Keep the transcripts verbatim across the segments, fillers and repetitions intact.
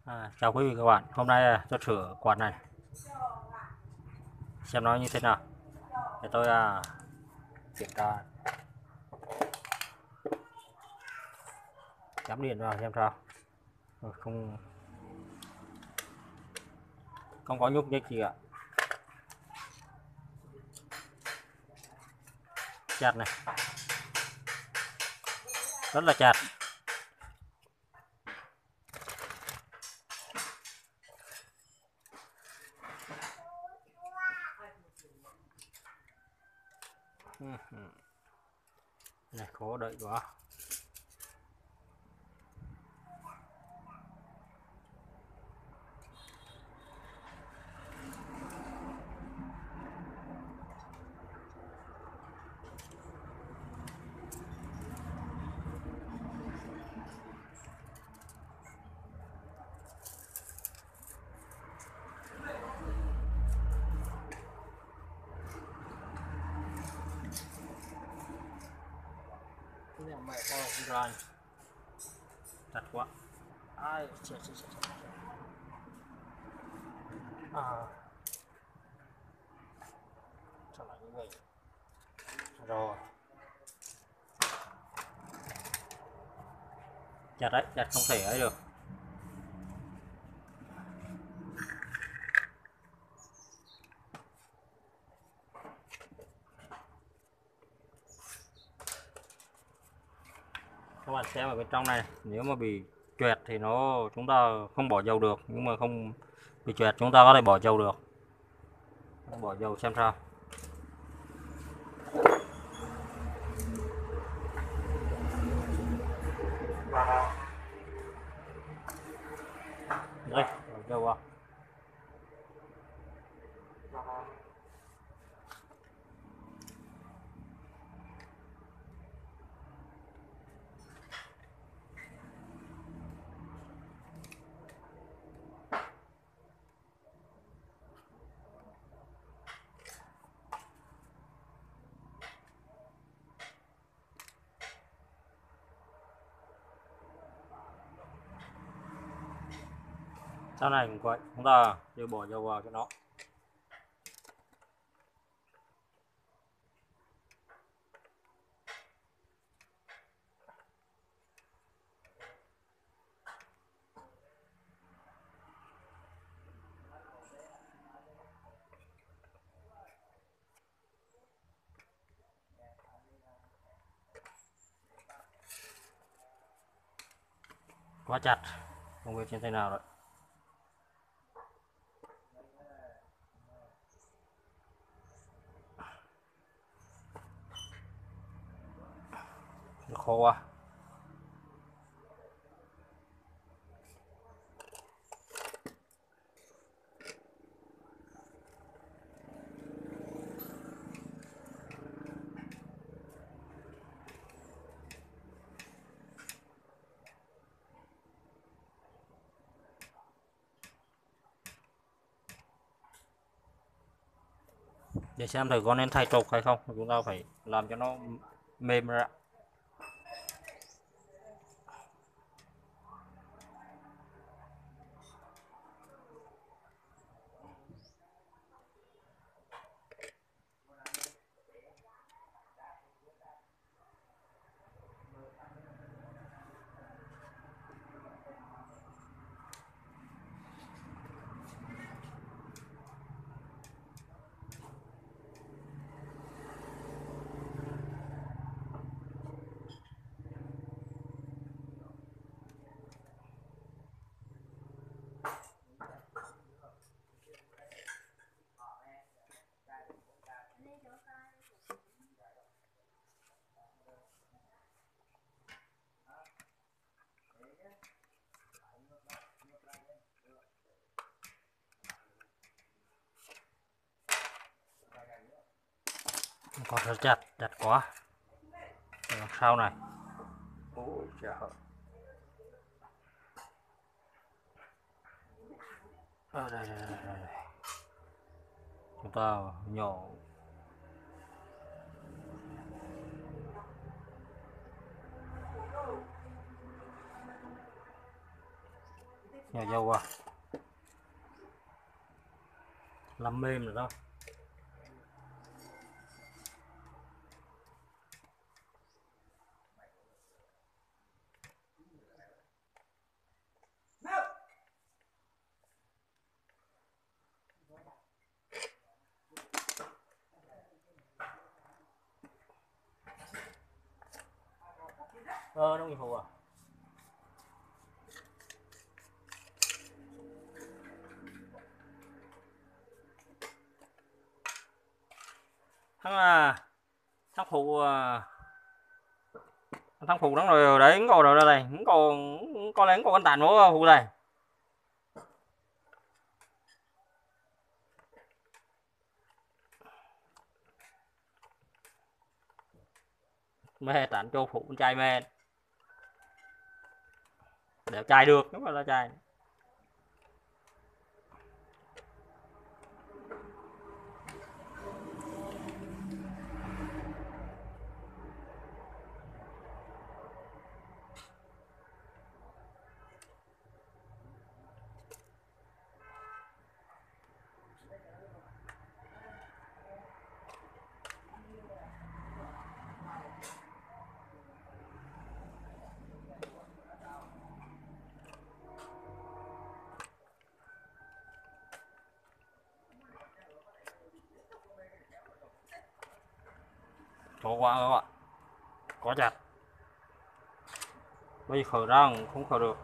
À, chào quý vị các bạn, hôm nay à, tôi sửa quạt này xem nó như thế nào để tôi à, kiểm tra cắm điện vào xem sao. Rồi, không không có nhúc nhích gì ạ. Chặt này, rất là chặt. Này khó đợi quá. Mẹ con rồi, chặt quá. Ai chết chết chết. À, sao lại như vậy? Rồi, chặt đấy, chặt không thể ấy được. Các bạn xem ở bên trong này, nếu mà bị choẹt thì nó chúng ta không bỏ dầu được, nhưng mà không bị choẹt chúng ta có thể bỏ dầu được. Bỏ dầu xem sao. Đây, bỏ dầu vào. Sau này cũng vậy, chúng ta đều bỏ dầu vào cho nó. Quá chặt, không biết trên tay nào rồi. Khô quá. Để xem thử có nên thay trục hay không, chúng ta phải làm cho nó mềm ra. Còn rất chặt, chặt quá. Đằng sau này. Ôi trời ơi. À, đây, đây, đây, đây. Chúng ta nhỏ nhỏ dầu vào, làm mềm rồi đó. Ờ, nó bị hù à. Thằng à, thằng phụ à, thằng phụ nó rồi đấy, ngồi rồi đây, còn có lẽ còn con tàn nữa phụ này. Mê tàn cho phụ con trai mê. Để trai được, đúng là trai. Có quá các bạn, có chặt. Bây giờ khởi ra không khởi được.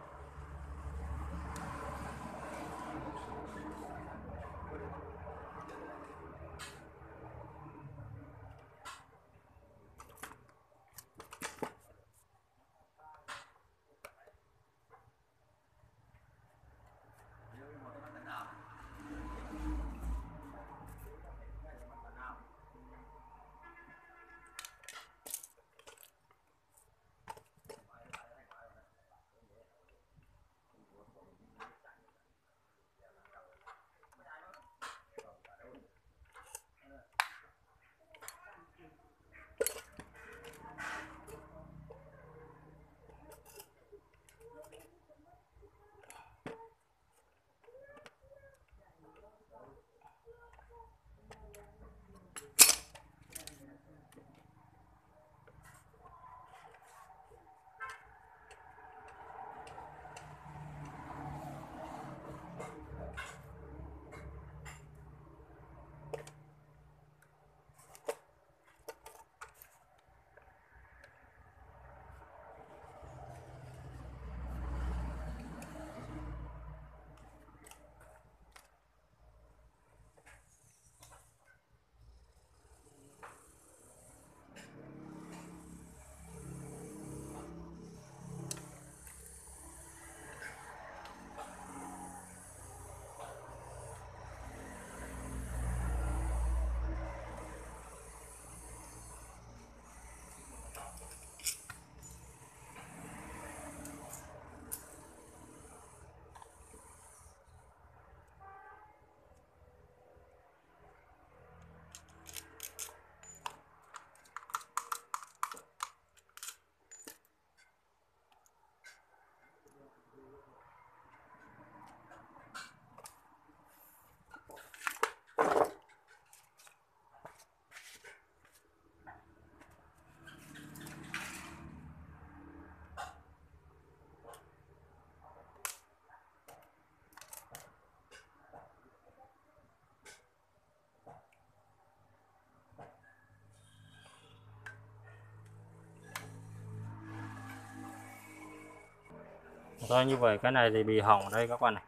Rồi như vậy cái này thì bị hỏng đây các bạn này.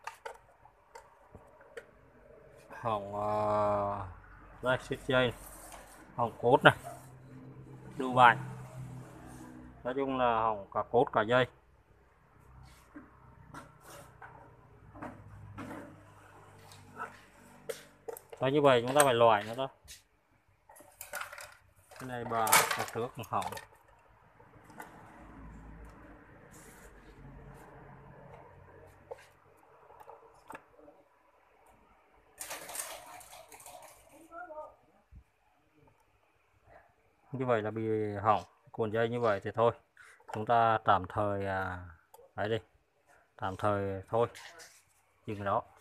Hỏng uh, đây xích dây, hỏng cốt này, đu bài. Nói chung là hỏng cả cốt cả dây. Rồi như vậy chúng ta phải loại nó thôi. Cái này bà trước hỏng. Như vậy là bị hỏng cuộn dây, như vậy thì thôi chúng ta tạm thời à, đấy đi tạm thời thôi dừng ở đó.